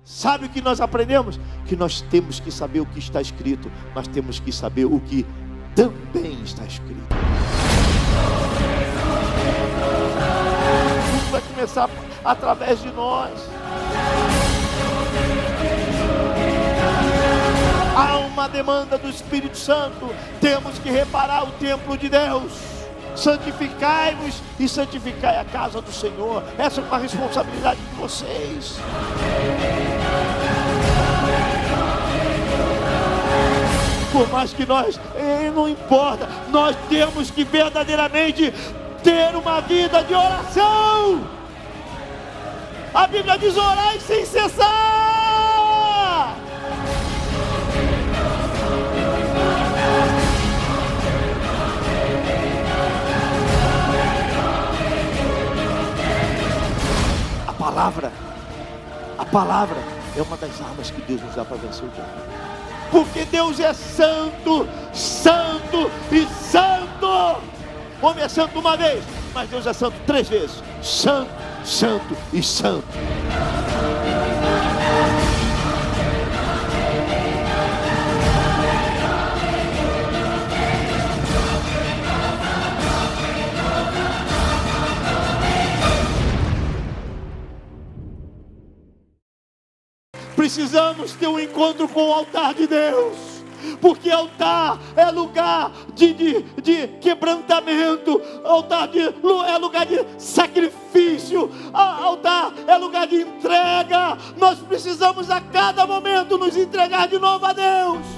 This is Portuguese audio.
Sabe o que nós aprendemos? Que nós temos que saber o que está escrito, mas temos que saber o que também está escrito. Tudo vai começar através de nós. Há uma demanda do Espírito Santo. Temos que reparar o templo de Deus. Santificai-vos e santificai a casa do Senhor. Essa é uma responsabilidade de vocês. Por mais que nós, não importa, nós temos que verdadeiramente ter uma vida de oração. A Bíblia diz: orai sem cessar. A palavra é uma das armas que Deus nos dá para vencer o diabo. Porque Deus é santo, santo e santo. O homem é santo uma vez, mas Deus é santo 3 vezes. Santo, santo e santo. Precisamos ter um encontro com o altar de Deus, porque altar é lugar de quebrantamento, altar é lugar de sacrifício, altar é lugar de entrega. Nós precisamos a cada momento nos entregar de novo a Deus.